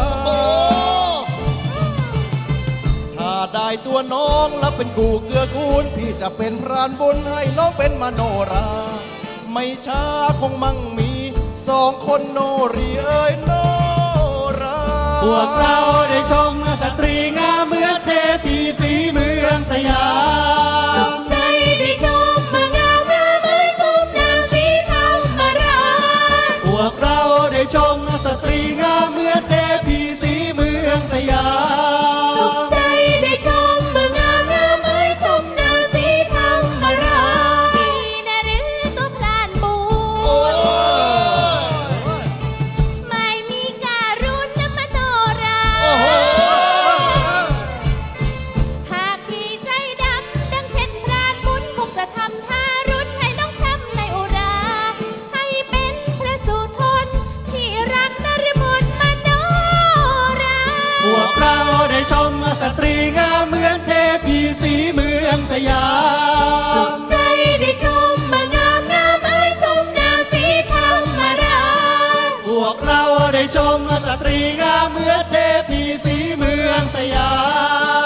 ถ้าได้ตัวน้องแล้วเป็นคู่เกื้อกูลพี่จะเป็นพรานบุญให้น้องเป็นมโนราไม่ช้าคงมั่งมีสองคนโนรีเอ้ยโนราพวกเราได้ชมสตรีงามเหมือนเทพีสีเมืองสยามสมใจได้ชมเมืองงามงามเอ้ยสมนามสีธรรมราชพวกเราได้ชมสตรีงามเหมือนเทพีสีเมืองสยามสมใจได้ชมเมืองงามงามเอ้ยสมนามสีธรรมราชพี่น่ะหรือตัวพรานบุญไม่มีการุณน้ำมโนราหากพี่ใจดำดังเช่นพรานบุญคงจะทำท่ารุนให้น้องช้ำในอุราให้เป็นพระสุทนที่รักนฤมลมโนราพวกเราได้ชมสตรีงามเหมือนเทพีสีเมืองสยามสมใจได้ชมเมืองงามงามเอ้ยสมนามสีธรรมราชพวกเราได้ชมสตรีงามเหมือนเทพีสีเมืองสยาม